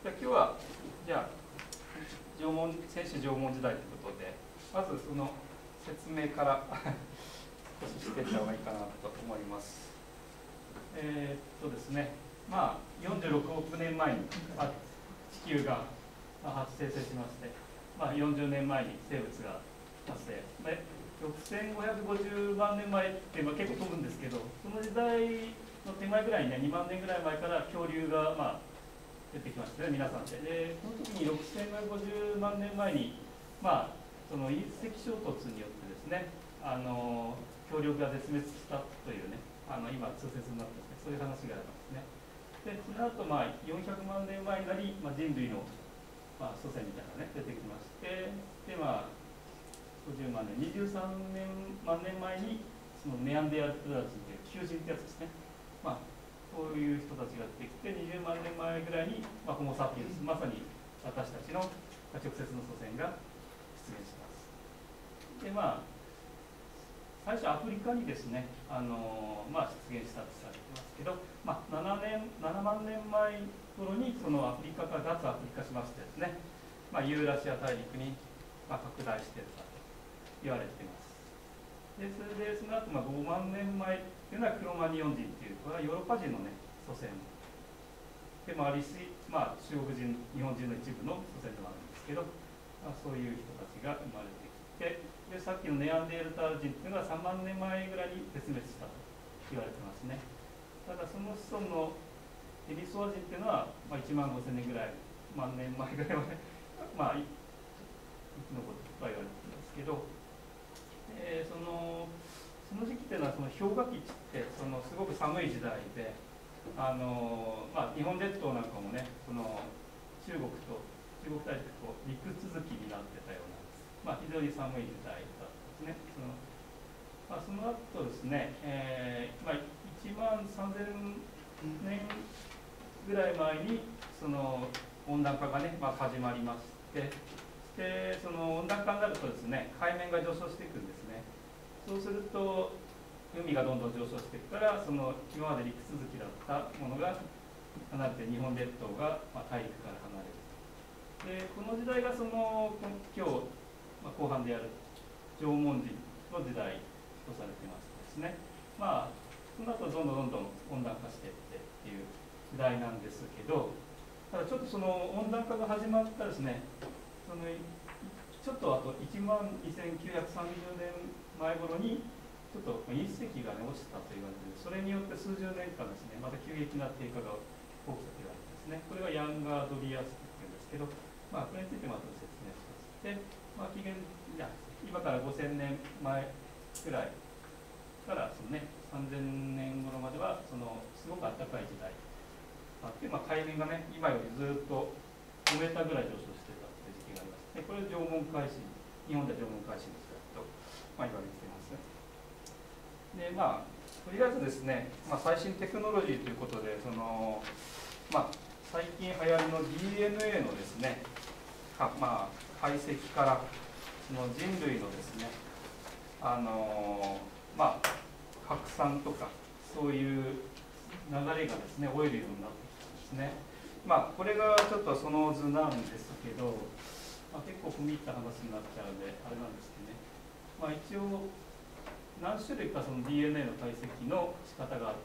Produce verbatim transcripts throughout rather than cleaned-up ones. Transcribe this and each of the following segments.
じゃあ今日はじゃあ縄文先史縄文時代ということで、まずその説明から少ししていった方がいいかなと思います。えー、っとですね、まあよんじゅうろくおくねんまえに地球が発生しまして、まあ、よんじゅうねんまえに生物が発生。ろくせんごひゃくごじゅうまんねんまえって、まあ、結構飛ぶんですけど、その時代の手前ぐらいにね、にまんねんぐらい前から恐竜が、まあ、出てきましたね、皆さんで。で、この時にろくせんごひゃくごじゅうまんねんまえに、まあ、その隕石衝突によってですね、あの恐竜が絶滅したというね、あの今、通説になってますね、そういう話がありますね。で、その後、まあよんひゃくまんねんまえになり、まあ、人類の、まあ、祖先みたいなね、出てきまして、で、まあ、ごじゅうまんねん、にじゅうさんまんねんまえに、そのネアンデルター人という求人ってやつですね。まあ、こういう人たちが出てきて、にじゅうまんねんまえぐらいに、まあ、ホモ・サピエンス、まさに私たちの直接の祖先が出現します。で、まあ、最初アフリカにですね、あのまあ、出現したとされてますけど、まあ、ななまんねんまえ頃にそのアフリカから脱アフリカしましてですね、まあ、ユーラシア大陸にまあ拡大していったと言われています。で、それでその後、まあごまんねんまえっていうのはクロマニオン人っていう、これはヨーロッパ人のね、祖先でもありし、まあ、中国人、日本人の一部の祖先でもあるんですけど、まあ、そういう人たちが生まれてきて、でさっきのネアンデルター人っていうのはさんまんねんまえぐらいに絶滅したと言われてますね。ただその子孫のエリソア人っていうのは、まあ、いちまんごせんねんぐらい、万年前ぐらいまで、まあ、生き残ってとは言われてるんですけど、えー、そのその時期っていうのはその氷河期ってそのすごく寒い時代で、あのまあ、日本列島なんかもね、その中国と中国大陸と陸続きになってたようなんです。まあ、非常に寒い時代だったんですね。そのまあ、その後ですね、えーまあ、いちまんさんぜんねんぐらい前にその温暖化がね、まあ、始まりまして、でその温暖化になるとですね、海面が上昇していくんですね。そうすると海がどんどん上昇していくから、その今まで陸続きだったものが離れて日本列島が大陸から離れる。でこの時代がその今日、まあ、後半でやる縄文人の時代とされてますですね。まあその後どんどんどんどん温暖化していってっていう時代なんですけど、ただちょっとその温暖化が始まったですね、そのちょっとあといちまんにせんきゅうひゃくさんじゅうねんまえ頃にちょっと隕石が、ね、落ちたと言われている。それによって数十年間ですね、また急激な低下が起きたと言われてですね。これがヤンガードリアスっていうんですけど、まあ、これについてまた説明します。で、まあ、紀元今からごせんねんまえくらいからその、ね、さんぜんねん頃まではそのすごく暖かい時代あって、まあ、海面がね、今よりずっとごメーターぐらい上昇してたという時期があります。でこれ縄文海進、日本では縄文海進の時代と、まあ、言われています。でまあ、とりあえずですね、まあ、最新テクノロジーということで、そのまあ、最近流行りの ディーエヌエー のですね、まあ、解析からその人類のですね、あのまあ、拡散とかそういう流れがですね、追えるようになってきたんですね。まあ、これがちょっとその図なんですけど、まあ、結構踏み入った話になっちゃうのであれなんですけどね、まあ、一応何種類かその ディーエヌエー の解析の仕方があって、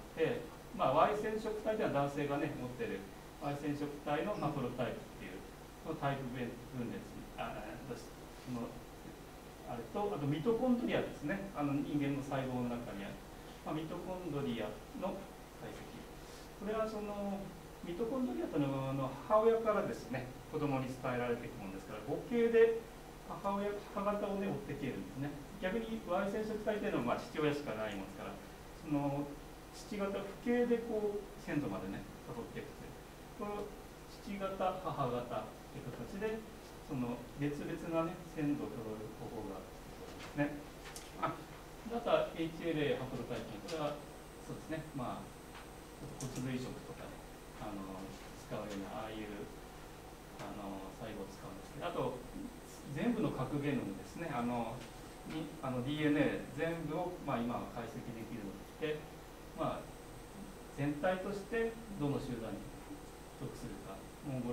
まあ、Y 染色体では男性がね持ってる Y 染色体のハプロタイプっていうそのタイプ分裂あそのあれと、あとミトコンドリアですね、あの人間の細胞の中にある、まあ、ミトコンドリアの解析。これはそのミトコンドリアというのは母親からですね、子供に伝えられていくものですから、母系で母親、母方をね、追っていけるんですね。逆に Y 染色体というのはまあ父親しかないものですから、その父方、父系でこう先祖までね、辿っていくという。この父方、母方という形で、その別々な、ね、先祖をたどる方法があるんですね。あ、また エイチエルエー ハプロタイプ、これはそうですね、まあ、骨髄移植とかで、ね、あの使うような、ああいうあの細胞を使うんですけど、あと、全部の核ゲノムですね、あのにあの ディーエヌエー 全部を、まあ、今は解析できるので、まあ、全体としてどの集団に属するか、モンゴロイドの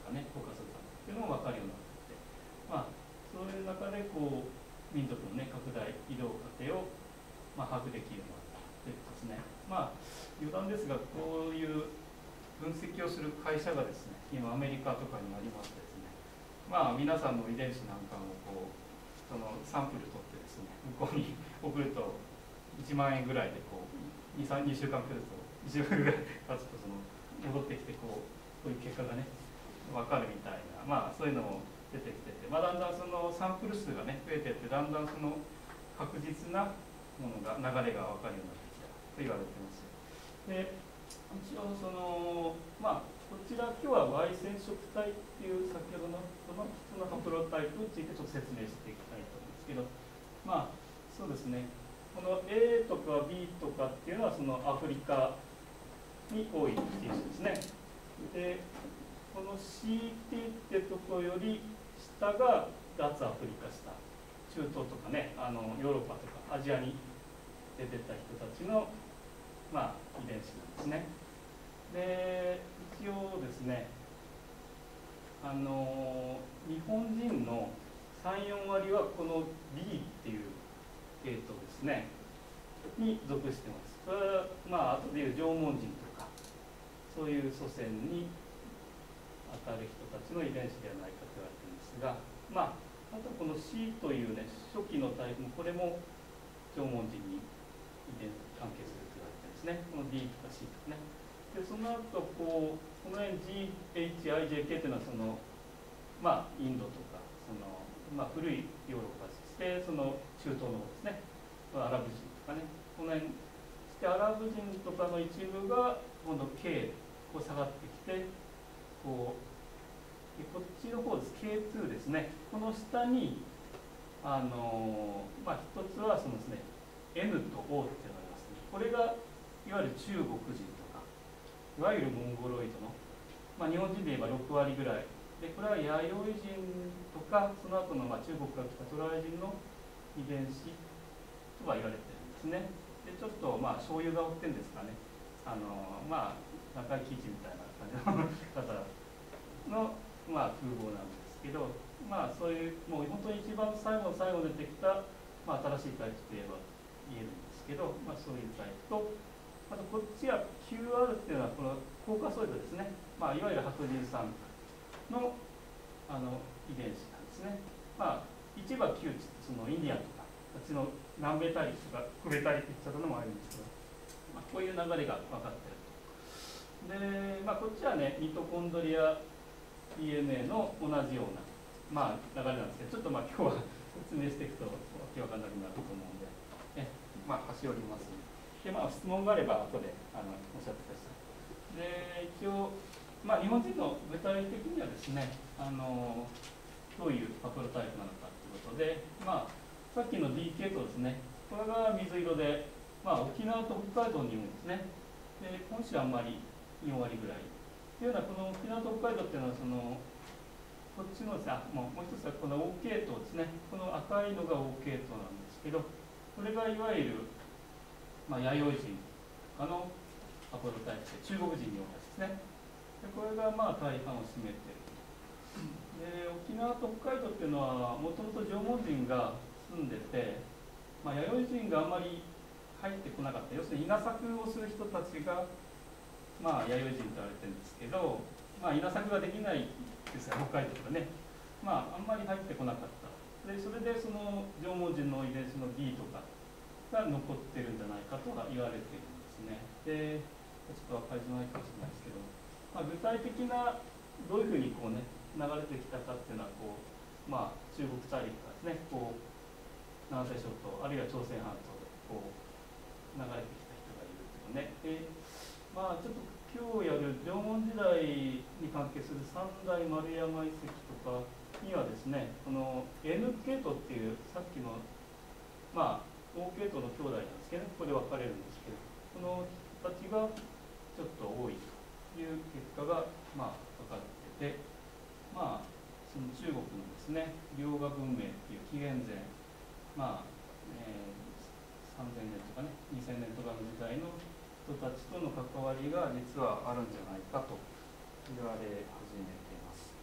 かね、コーカソル山脈っていうのも分かるようになっていて、まあ、そういう中でこう民族の、ね、拡大移動過程を、まあ、把握できるようになったということですね。まあ、余談ですが、こういう分析をする会社がですね、今アメリカとかにありましてですね、まあ、皆さんの遺伝子なんかをこうそのサンプル取ってですね、向こうに送るといちまんえんぐらいでこう に, さん にしゅうかんくらいいちしゅうかんぐらい経つとその戻ってきてこうこういう結果がね分かるみたいな、まあ、そういうのも出てきてて、まあ、だんだんそのサンプル数がね増えていってだんだんその確実なものが流れが分かるようになってきたと言われてます。で一応そのまあこちら今日は Y 染色体っていう先ほどのそのそのハプロタイプについてちょっと説明していきたいと思うんですけど、まあそうですね、この A とか B とかっていうのはそのアフリカに多い品種ですね。でこの シーティー ってとこより下が脱アフリカ下、中東とかね、あのヨーロッパとかアジアに出てた人たちの、まあ、遺伝子なんですね。で一応ですね、あの日本人のさん、よんわりはこの B っていう系統ですねに属してます。これはまあ後でいう縄文人とかそういう祖先に当たる人たちの遺伝子ではないかと言われているんですが、まああとこの C というね初期のタイプもこれも縄文人に遺伝関係すると言われてるんですね。この D とか C とかね。でその後こうこの辺 ジーエイチアイジェーケー というのはそのまあインドとかその、まあ、古いヨーロッパそしてその中東の方ですね、アラブ人とかね、この辺そしてアラブ人とかの一部が今度 K こう下がってきてこうでこっちの方です ケーツー ですね。この下にあのまあ一つはそのですね N と O っていうのがありますね。これがいわゆる中国人とかいわゆるモンゴロイドの、まあ、日本人で言えばろくわりぐらいで、これは弥生人とかその後のまあ中国から来たトライ人の遺伝子とは言われてるんですね。でちょっとまあ醤油顔っていうんですかね、あのまあ中井貴一みたいな感じの方の、まあ、風貌なんですけど、まあそういうもう本当に一番最後の最後に出てきた、まあ、新しいタイプといえば言えるんですけど、まあ、そういうタイプと、あとこっちは キューアール っていうのはこのコーカソイドですね、まあ、いわゆる白人さんの、あの遺伝子なんですね。まあ、一部は Q 値そのインディアンとかあっちの南米大陸とか北米大陸って言ったのもあるんですけど、まあ、こういう流れが分かっていると。で、まあ、こっちはねミトコンドリア ディーエヌエー の同じような、まあ、流れなんですけど、ちょっとまあ今日は説明していくとわけわかんなくなると思うんで、えまあ、端折ります。で、まあ、質問があれば後であのおっしゃってください。で、一応、まあ、日本人の具体的にはですね、あのどういうハプロタイプなのかということで、まあ、さっきの ディー 系統ですね、これが水色で、まあ、沖縄と北海道にもですね、で本州はあんまりよんわりぐらい。というようなこの沖縄と北海道っていうのはそのこっちのですね、もうもう一つはこの O 系統ですね、この赤いのが O 系統なんですけど、これがいわゆる、まあ、弥生人とかのハプロタイプで中国人に多いですね。でこれがまあ大半を占めている。で沖縄と北海道っていうのはもともと縄文人が住んでて、まあ、弥生人があんまり入ってこなかった、要するに稲作をする人たちがまあ、弥生人と言われてるんですけど、まあ、稲作ができないですよ、北海道とかね、まあ、あんまり入ってこなかった。でそれでその縄文人の遺伝子の D とかが残ってるんじゃないかとは言われてるんですね。で、ちょっと分かりづらいかもしれないですけど、まあ、具体的などういうふうにこう、ね、流れてきたかっていうのはこう、まあ、中国大陸からですね、こう南西諸島、あるいは朝鮮半島でこう流れてきた人がいるというね。でまあ、ちょっと今日やる縄文時代に関係する三大丸山遺跡とかにはですね、この N 系統っていうさっきの、まあ、O 系統の兄弟なんですけど、ここで分かれるんですけど、この人たちがちょっと多いという結果が、まあ、分かってて、まあ、その中国のですね、遼河文明っていう紀元前、まあえー、さんぜんねんとかね、にせんねんとかの時代の人たちとの関わりが実はあるんじゃないかと言われ始めています。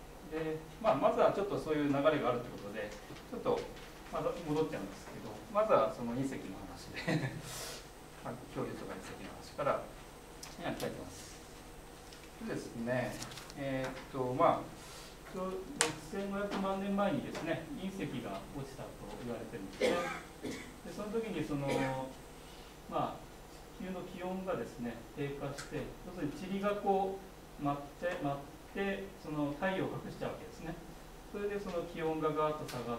で、まあ、まずはちょっとそういう流れがあるということで、ちょっとまだ戻っちゃうんですけど、まずはその隕石の話でまあ、恐竜とか隕石の話からやりたいと思います。でですね、えー、っとまあろくせんごひゃくまんねんまえにですね、隕石が落ちたと言われてるんですね。でその時にそのまあ地球の気温がですね低下して、要するに塵がこう舞って舞ってその太陽を隠しちゃうわけですね。それでその気温がガーッと下がって、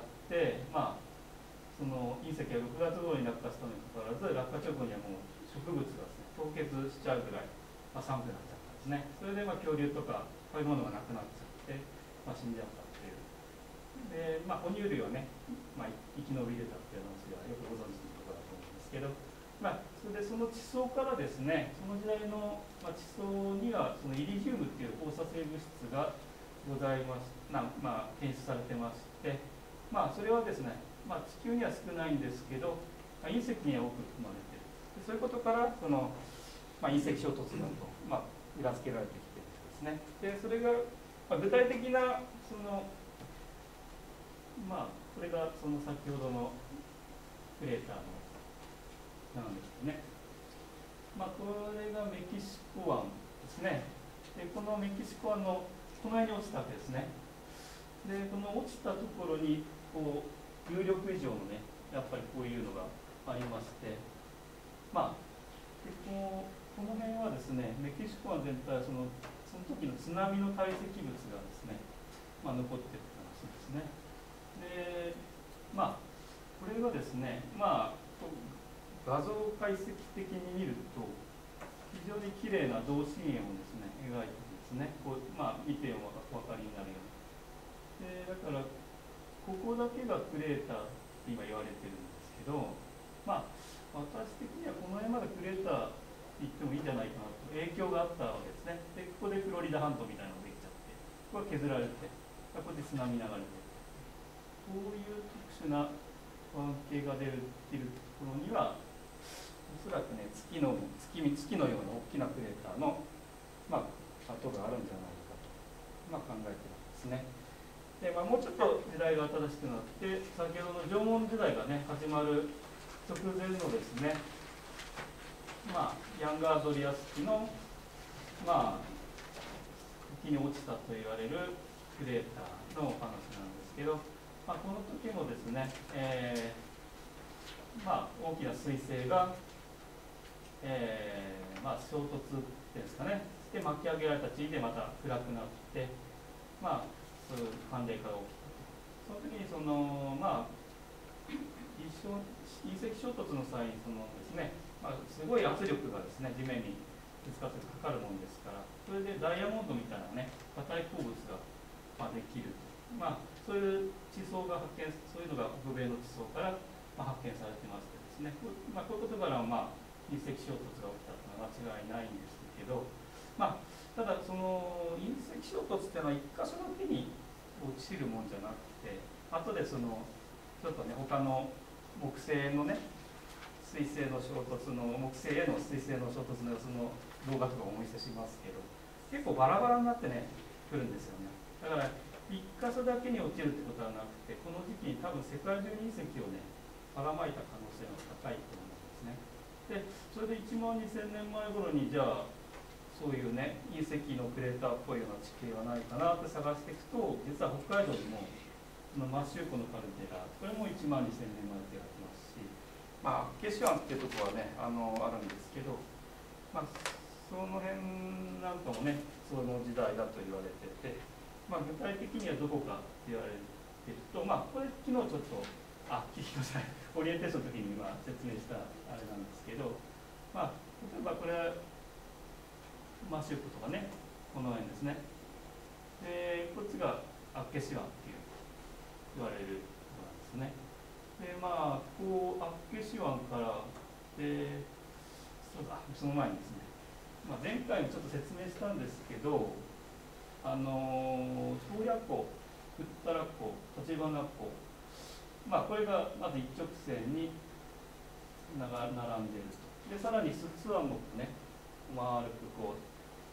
まあその隕石がろくがつ頃に落下したのにかかわらず、落下直後にはもう植物がですね凍結しちゃうぐらい、まあ、寒くなっちゃったんですね。それでまあ恐竜とかこういうものがなくなっちゃって、まあ、死んじゃったっていう。で、まあ、哺乳類はね、まあ、生き延びれたっていう話はよくご存知のことだと思うんですけど、まあ、それでその地層からですね、その時代の、まあ、地層にはそのイリジウムっていう放射性物質がございますな、まあ、検出されてまして、まあ、それはですね、まあ、地球には少ないんですけど、まあ、隕石には多く含まれている。でそういうことからその、まあ、隕石衝突だと、まあ、裏付けられてきているんですね。でそれが、まあ、具体的なそのまあこれがその先ほどのクレーターのなんですね。まあ、これがメキシコ湾ですね。でこのメキシコ湾のこの辺に落ちたわけですね。でこの落ちたところにこう有力以上のねやっぱりこういうのがありまして、まあでこのこの辺はですねメキシコ湾全体はそのその時の津波の堆積物がですね、まあ、残ってるって話ですね。でまあこれはですねまあ画像解析的に見ると非常に綺麗な同心円をですね描いてですねこう、まあ、見てお分かりになるように。でだからここだけがクレーターって今言われてるんですけど、まあ私的にはこの辺までクレーターって言ってもいいんじゃないかなと影響があったわけですね。でここでフロリダ半島みたいなのができちゃってここが削られてここで津波流れてこういう特殊な関係が出るっていうところにはおそらくね月の 月, 月のような大きなクレーターの、まあ、跡があるんじゃないかと、まあ、考えているんですね。でまあ、もうちょっと時代が新しくなって先ほどの縄文時代がね始まる直前のですね、まあ、ヤンガードリアス期のまあ時に落ちたと言われるクレーターのお話なんですけど、まあ、この時もですね、えーまあ、大きな彗星が、えーまあ、衝突っていうんですかねして巻き上げられた地でまた暗くなって、まあ、そういう寒冷化が起きたと。その時にその、まあ、隕石衝突の際にそのですね、まあ、すごい圧力がですね地面にぶつかってかかるものですから、それでダイヤモンドみたいなね硬い鉱物が、まあ、できる、まあ、そういう地層が発見、そういうのが北米の地層から、まあ、発見されてましてですね、こう、まあ、こういうことから、まあ、隕石衝突が起きたというのは間違いないんですけど、まあ、ただその隕石衝突っていうのは一箇所だけに落ちるもんじゃなくて、後でそのちょっとね他の木星のね水星の衝突の木星への水星の衝突の様子の動画とかお見せしますけど、結構バラバラになってね来るんですよね。だから一箇所だけに落ちるってことはなくて、この時期に多分世界中に隕石をねばらまいた可能性が高いと思うんですね。でそれでいちまんにせんねんまえ頃にじゃあそういうね隕石のクレーターっぽいような地形はないかなって探していくと、実は北海道にもマッシューコのカルデラ、これもいちまんにせんねんまえってやってますし、まあ、厚岸湾っていうところはね あのあるんですけど、まあ、その辺なんかもねその時代だと言われてて、まあ、具体的にはどこかって言われてると、まあ、これ昨日ちょっとあ聞きなさいオリエンテーションの時に今説明したあれなんですけど、まあ、例えばこれマッシューコとかねこの辺ですね。でこっちが厚岸湾っていう言われるところなんですね。でまあこう厚岸湾からでそうだその前にですね、まあ、前回もちょっと説明したんですけど、あの洞爺湖、ウッタラ湖、橘湖、まあこれがまず一直線に並んでいると。でさらにスツアン湖とね丸くこう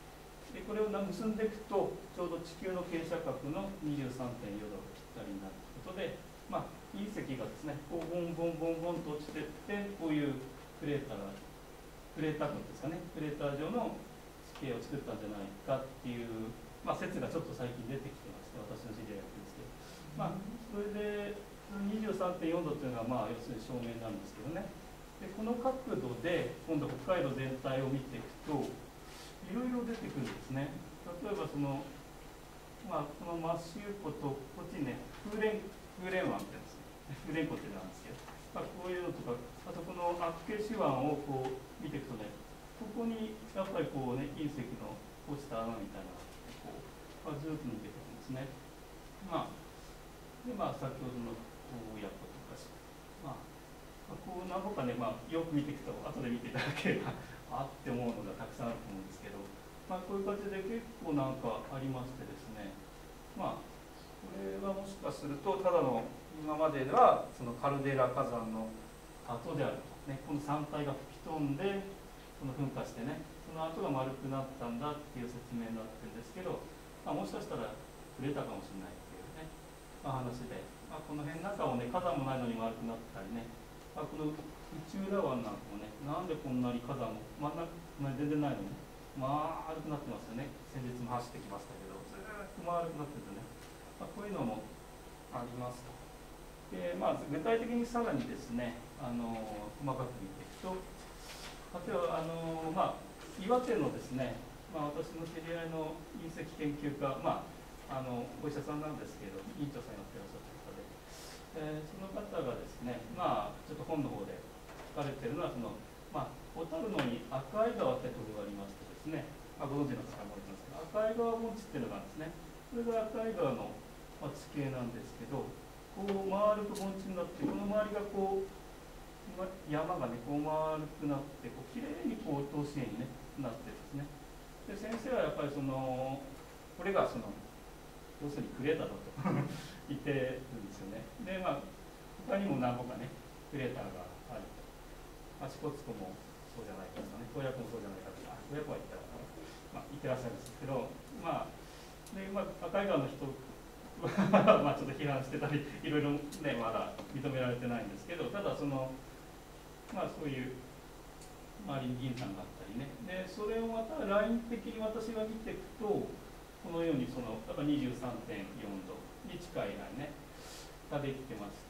でこれを結んでいくとちょうど地球の傾斜角の にじゅうさんてんよん 度がぴったりになるということで、まあ、隕石がですねこうボンボンボンボンと落ちていってこういうクレーターがクレーター群ですかねクレーター状の地形を作ったんじゃないかっていう、まあ、説がちょっと最近出てきてまして私の知り合いが言うんですけど、まあ、それで にじゅうさんてんよん 度というのは、まあ、要するに照明なんですけどねでこの角度で今度北海道全体を見ていくといろいろ出てくるんですね。例えばその、まあ、このマシュー湖とこっちにね風蓮風蓮湾って言うんですね風蓮湖ってなんですけど、まあ、こういうのとかあとこの厚岸湾をこう見ていくとねここにやっぱりこうね隕石の落ちた穴みたいなのがこう、まあ、ずっと抜けていくんですね。まあ、でまあ先ほどの親子とか、まあ、こう何個かね、まあ、よく見ていくと後で見ていただければあって思うのがたくさんあると思うんですけど、まあ、こういう感じで結構なんかありましてですね、まあこれはもしかするとただの今までではそのカルデラ火山の跡であると、ね、この山体が吹き飛んでその噴火してねその跡が丸くなったんだっていう説明になってるんですけど、まあ、もしかしたら触れたかもしれないっていうね、まあ、話で、まあ、この辺中をね火山もないのに丸くなったりね、まあ、この内浦湾なんかもねなんでこんなに火山も真ん中全然ないのに丸くなってますよね。先日も走ってきましたけどずーっと丸くなっててね、まあ、こういうのもありますと。でまあ、具体的にさらにですねあの細かく見ていくと例えばあの、まあ、岩手のですね、まあ、私の知り合いの隕石研究家、まあ、あのお医者さんなんですけど院長さんやってらっしゃった方で、えー、その方がですね、まあ、ちょっと本の方で書かれているのはその、まあ、小樽のに赤井川ってところがありましてですね、まあ、ご存知の方もいますけど赤井川盆地っていうのがあるんですね。これが赤井川の地形なんですけどこう丸く盆地になってこの周りがこう山がねこう丸くなってこうきれいにこう通し円に、ね、なってですねで先生はやっぱりそのこれがその要するにクレーターだと言ってるんですよね。でまあ他にも何個かねクレーターがあると、まあ、支笏湖もそうじゃないかとかね洞爺湖もそうじゃないかとか洞爺湖は言ったら、まあ、言ってらっしゃるんですけどまあで、まあ、赤井川の人まあちょっと批判してたりいろいろねまだ認められてないんですけどただそのまあそういう周りに銀山があったりねでそれをまたライン的に私が見ていくとこのようにそのやっぱ にじゅうさんてんよん 度に近いラインねができてまして、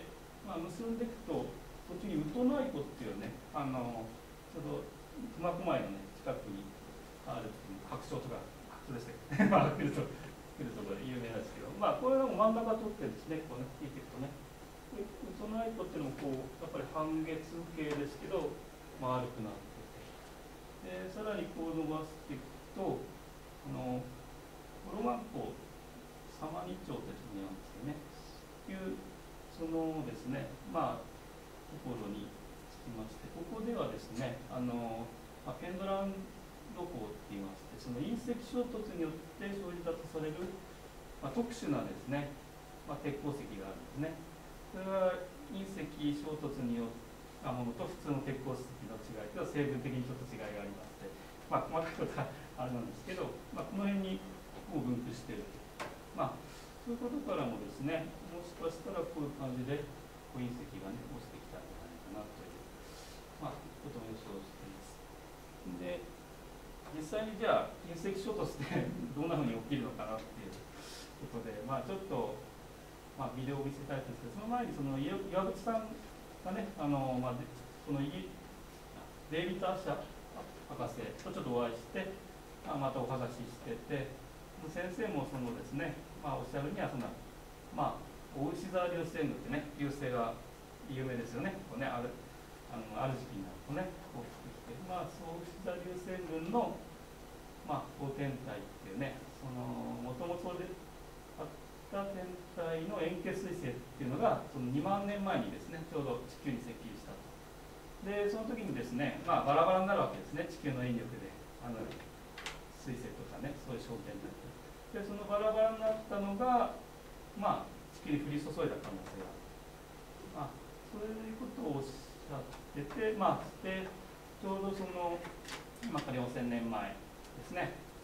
まあ、結んでいくとこっちにウトナイ湖っていうねあのちょうど苫小牧のね近くにある白鳥とか白鳥でしたっけまあ来ると来るところで有名なんですけどまあこれでも真ん中取ってるんですねこうね聞いていくとねウトナイ湖っていうのもこうやっぱり半月形ですけど丸くなっててでさらにこう伸ばしていくとあのロマン湖様日町というところにあるんですよねいうそのですねまあところにつきましてここではですねあの、まあ、ペンドランド湖って言いましてその隕石衝突によって生じたとされる、まあ、特殊なですね、まあ、鉄鉱石があるんですね。それは隕石衝突によったものと普通の鉄鉱石の違いと成分的にちょっと違いがありまして、まあ、細かいことはあれなんですけど、まあ、この辺にこう分布している、まあ、そういうことからもですねもしかしたらこういう感じでこう隕石が、ね、落ちてきたんじゃないかなという、まあ、ことを予想しています。で実際にじゃあ隕石衝突ってどんなふうに起きるのかなっていうことで、まあ、ちょっとまあ、ビデオを見せたいんですけど、その前にその岩渕さんがね、あのまあ、そのデイビッド・アッシャー博士とちょっとお会いして、まあ、またお話ししてて、先生もそのですね、まあ、おっしゃるにはその、まあ、大牛座流星群ってね、流星が有名ですよね、こうねあるあのある時期になるとね、こう来て、まあ、大牛座流星群の、まあ、高天体っていうね、もともとで天体の円形彗星っていうのがそのにまんねんまえにですねちょうど地球に接近したと。でその時にですね、まあ、バラバラになるわけですね地球の引力であの彗星とかねそういう焦点になってでそのバラバラになったのが、まあ、地球に降り注いだ可能性がある、まあ、そういうことをおっしゃってて、まあ、でちょうどその今からよんせんねんまえですね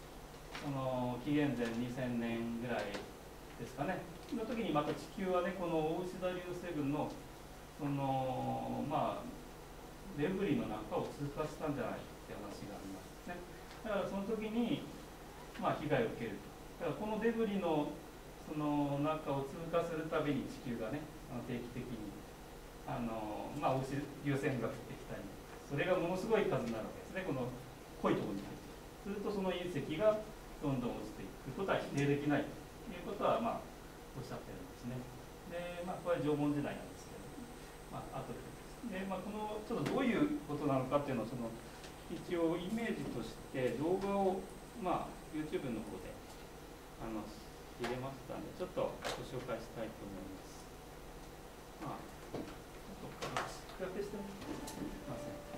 その紀元前にせんねんぐらいですかねの時にまた地球はねこの大牛座流星群のそのまあデブリの中を通過したんじゃないって話がありますね。だからその時にまあ被害を受ける。だからこのデブリのその中を通過するたびに地球がね定期的にあのまあ大牛流星群が降ってきたり、それがものすごい数になるわけですね。この濃いところに入ってするとその隕石がどんどん落ちていくことは否定できないということはまあおっしゃってるんですね。で、まあ、これは縄文時代なんですけど、まあ後でで、まあ、このちょっとどういうことなのかっていうのをその一応イメージとして動画を、まあ、YouTube の方であの入れましたのでちょっとご紹介したいと思います。まあ、ちょっと比較してみません。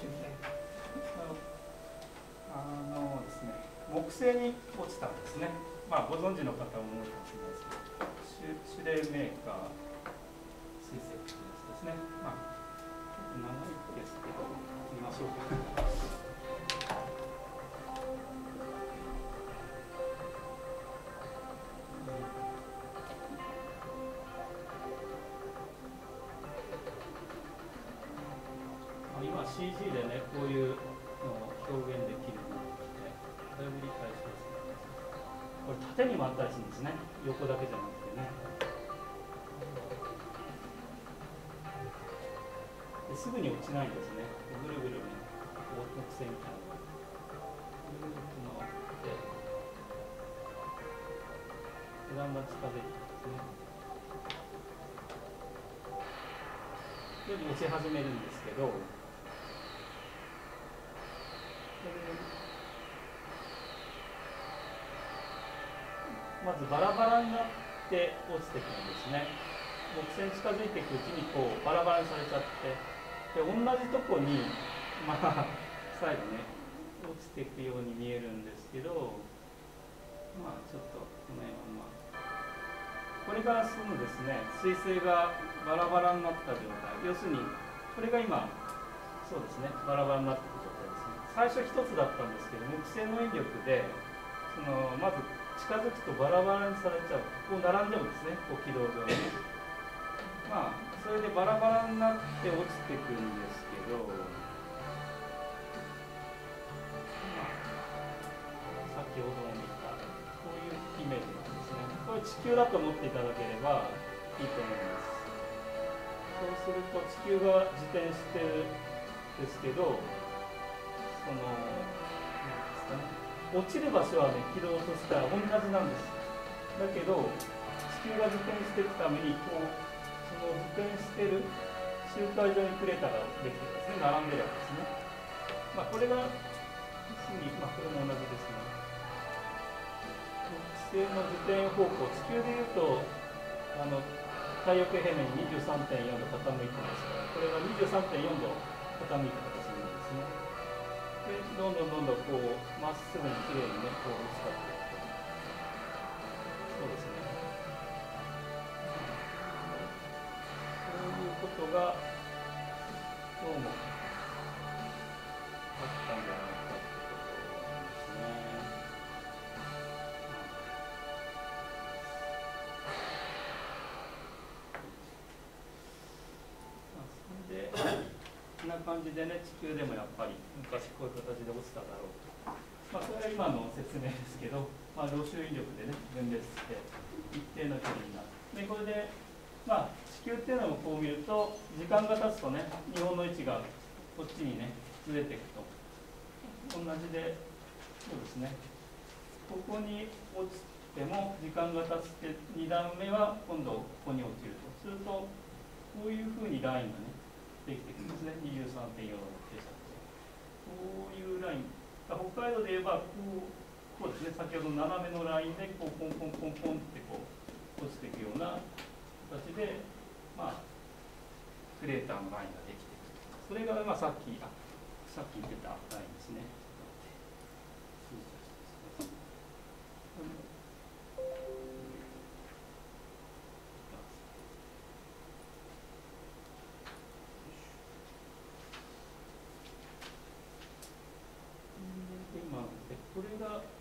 あのですね、木星に落ちたんですね。まあ、ご存知の方も多いかもしれないですけど、シュレーメーカー水星というやつですね。まあ、ちょっと長いですけど、見ましょうか。今 シージー でね、こういうのを表現できるので、だいぶ理解しやすいです。これ縦にもあったりするんですね。横だけじゃなくてね。ですぐに落ちないんですね。ぐるぐるね、木星みたいなのがぐるぐると回って、だんだん近づいていくんですね。で、落ち始めるんですけど、まずバラバラになって落ちてくるんですね。木星に近づいていくうちにこうバラバラにされちゃって、で同じとこにまあ最後ね落ちていくように見えるんですけど、まあちょっとこのままこれがそのですね水星がバラバラになった状態、要するにこれが今そうですねバラバラになっている状態ですね。最初一つだったんですけど、木星の引力でそのまず近づくとバラバラにされちゃう、こう並んじゃうんですね、こう軌道上に。まあそれでバラバラになって落ちてくるんですけど、まあ、先ほども見たこういうイメージなんですね。これ地球だと思っていただければいいと思います。そうすると地球が自転してるんですけど、そのなんですかね、落ちる場所はね、軌道としては同じなんです。だけど、地球が自転していくために、こう、その自転してる周回上にクレーターができてですね、並んでるわけですね。まあ、これが、次、まあ、これも同じですね。木星の自転方向、地球でいうと、あの、太陽系平面に にじゅうさんてんよん 度傾いてますから、これが にじゅうさんてんよん 度傾いた形なんですね。でどんどんどんどんこうまっすぐにきれいにねこう落ちたっていくと、そうですね、そういうことがどうもあったんじゃないかってことですね。それでこんな感じでね、地球でもやっぱり昔こういう形で落ちただろうと。まあ、それは今の説明ですけど、まあ、ロシュ引力でね、分裂して一定の距離になる。で、これで、まあ、地球っていうのをこう見ると、時間が経つとね、日本の位置がこっちにね、ずれていくと。同じで、そうですね、ここに落ちても、時間が経つってに段目は今度ここに落ちると。すると、こういうふうにラインがね、できてくるんですね。にじゅうさんてんよん 度の傾斜で。こういうライン。北海道で言えばこう、こうですね、先ほど斜めのラインでこうポンポンポンポンってこう落ちていくような形で、まあ、クレーターのラインができている。それが、まあ、さっきあさっき言ってたラインですね。今これが、まあ、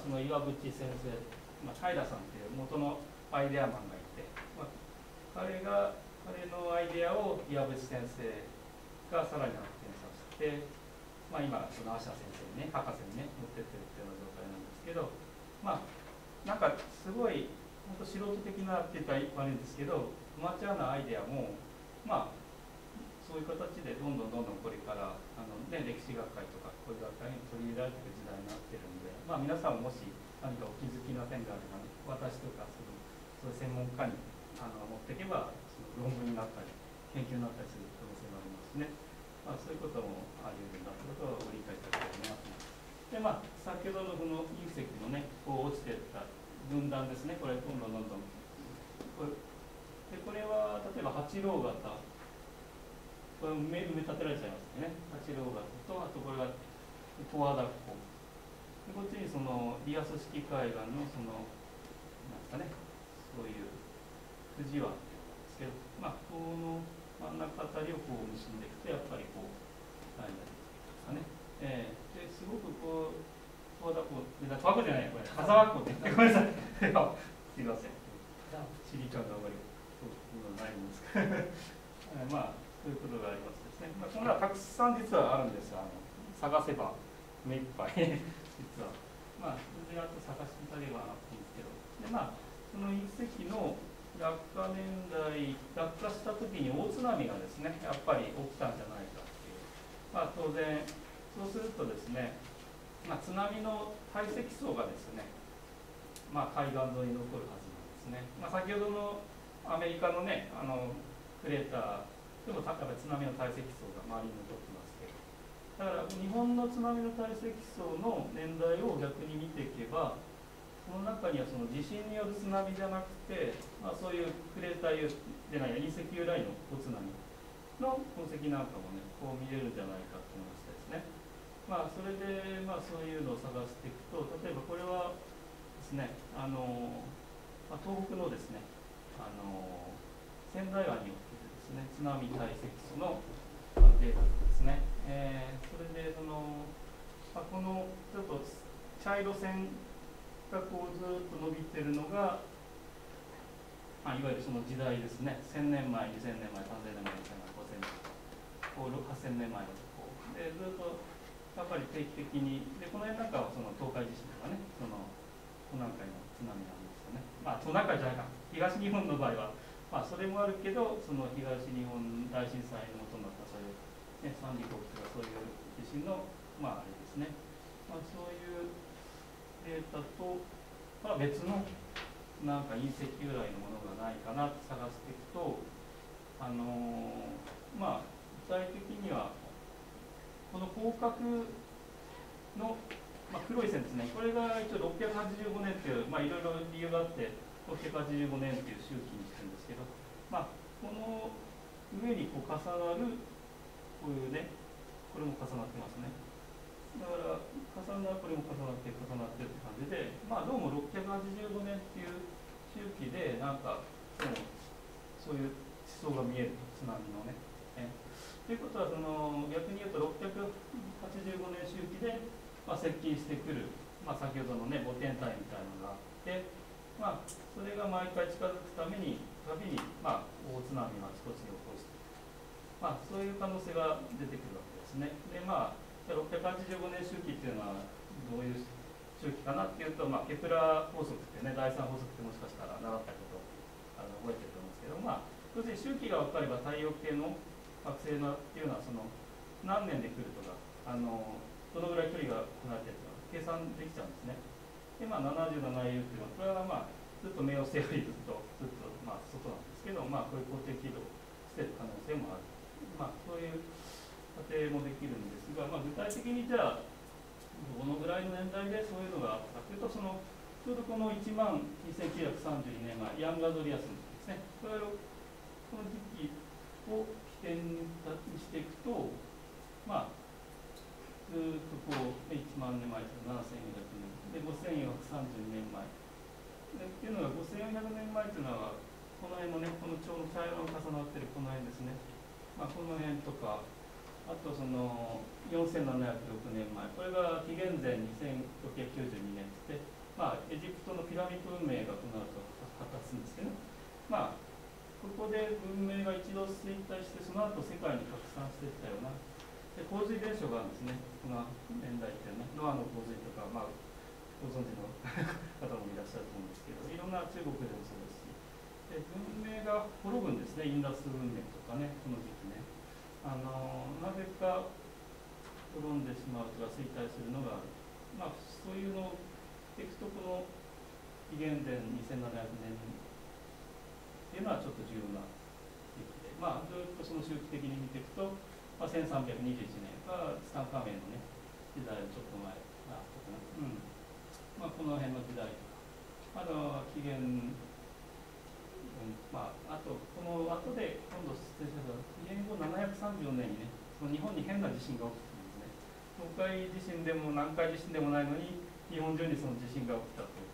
その岩渕先生、まあ、平さんという元のアイデアマンがいて、まあ、彼が彼のアイデアを岩渕先生がさらに発展させて、まあ、今そのアシャ先生にね博士にね持ってってるっていうような状態なんですけど、まあなんかすごい本当素人的なって言ったら悪いんですけど、アマチュアなアイデアもまあそういう形でどんどんどんどんこれからあの、ね、歴史学会とかこういう学会に取り入れられている時代になってるんで、まあ、皆さんもし何かお気づきな点があれば、私とかそのそういう専門家にあの持っていけばその論文になったり研究になったりする可能性がありますね。まあ、そういうこともあり得るんだということをご理解いただければなと思います。で、まあ、先ほどのこの隕石のねこう落ちていった分断ですね、これどんどんどんどんこれでこれは例えば八郎型、これ埋め埋め立てられちゃいますね。八郎型と、あとこれが十和田湖。こっちにそのリアス式海岸のそのなんですかね、そういう富士湾ですけど、まあこの真ん中あたりをこう結んでいくとやっぱりこう何がですかね。えー、ですごくこう十和田湖、十和湖じゃないこれ羽沢湖ね。ごめんなさい。すいません。地理感があまりそうないんですけど、まあ。ということがありますですね。まあ、こんなたくさん実はあるんですよ。あの探せば目いっぱい実は。まあ、それであと探していただければなと思うんですけど。で、まあ、その隕石の落下年代、落下した時に大津波がですね、やっぱり起きたんじゃないかっていう。まあ、当然、そうするとですね、まあ、津波の堆積層がですね、まあ、海岸沿いに残るはずなんですね。まあ、先ほどのアメリカのね、あのクレーターでもやっぱり津波の堆積層が周りに残ってますけど、だから日本の津波の堆積層の年代を逆に見ていけば、その中にはその地震による津波じゃなくて、まあ、そういうクレーターでない隕石由来の小津波の痕跡なんかもねこう見れるんじゃないかと思いましてですね。まあそれでまあそういうのを探していくと、例えばこれはですね、あの、まあ、東北のですね、あの仙台湾におけるですね、津波堆積層のデータですね。えー、それでその、まあ、このちょっと茶色線がこうずっと伸びてるのが、まあ、いわゆるその時代ですね。せんねんまえ、にせんねんまえ、さんぜんねんまえ、にせんねんまえ、ごせんねんまえ、はっせんねんまえのこうでずっとやっぱり定期的に、でこの辺なんかはその東海地震とかね、そのトナカイの津波なんですよね。まあトナカイじゃないか、東日本の場合は、まあそれもあるけど、その東日本大震災の元になったそういう、ね、三陸沖とかそういう地震のまああれですね。まあそういうデータと、まあ、別のなんか隕石由来のものがないかなって探していくと、あのー、まあ具体的にはこの広角の、まあ、黒い線ですね、これが一応ろっぴゃくはちじゅうごねんっていう、まあ、いろいろ理由があって、ろっぴゃくはちじゅうごねんっていう周期にしてるんですけど、まあ、この上にこう重なる、こういうね、これも重なってますね。だから、重なる、これも重なって、重なってって感じで、まあ、どうもろっぴゃくはちじゅうごねんっていう周期で、なんか、そういう地層が見えると、津波のね。えということはその逆に言うとろっぴゃくはちじゅうごねん周期で、まあ、接近してくる、まあ、先ほどのね母天体みたいなのがあって、まあ、それが毎回近づくためにたびに、まあ、大津波をあちこちに起こしていく、まあ、そういう可能性が出てくるわけですね。でまあろっぴゃくはちじゅうごねん周期っていうのはどういう周期かなっていうと、まあ、ケプラー法則ってね、第三法則ってもしかしたら習ったことあの覚えてると思うんですけど、まあ要するに周期が分かれば太陽系の惑星のっていうのはその何年で来るとか、あのどのぐらい距離が離れてるとか計算できちゃうんですね。でまあななじゅうななユーっていうのはこれはまあずっと冥王星よりずっとずっとまあ外なんですけど、まあこういう肯定軌道をしてる可能性もある。まあそういう仮定もできるんですが、まあ、具体的にじゃあどのぐらいの年代でそういうのがあったかというと、そのちょうどこのいちまんにせんきゅうひゃくさんじゅうにねんまえ、ヤンガドリアスですね。これをこの時期を起点にしていくと、まあ、ずっとこう、いちまんねんまえとななせんよんひゃくねん、で、ごせんよんひゃくさんじゅうにねんまえ。でっていうのが、ごせんよんひゃくねんまえというのは、この辺のね、このちょうど茶色が重なっているこの辺ですね。まあ、この辺とか、 あとそのよんせんななひゃくろくねんまえ、これが紀元前にせんろっぴゃくきゅうじゅうにねんで、まあ、エジプトのピラミッド文明がこの後発達するんですけど、まあ、ここで文明が一度衰退して、その後世界に拡散していったようなで洪水現象があるんですね、この年代っていうね、ノアの洪水とか、まあ、ご存知の方もいらっしゃると思うんですけど、いろんな中国でもそうですし、で文明が滅ぶんですね、インダス文明とかね、この時期ね。あのなぜか滅んでしまうとか衰退するのがある、まあ、そういうのをいくと、この紀元前にせんななひゃくねんっていうのはちょっと重要な時期で、まあ、ずっとその周期的に見ていくと、まあ、せんさんびゃくにじゅういちねんかツタンカーメンの、ね、時代のちょっと前あったかな、うんまあ、この辺の時代とか、あの紀元、うんまあ、あとこの後で今度失礼しました紀元後ななひゃくさんじゅうよねんにね、その日本に変な地震が起きたんですね。東海地震でも南海地震でもないのに日本中にその地震が起きたと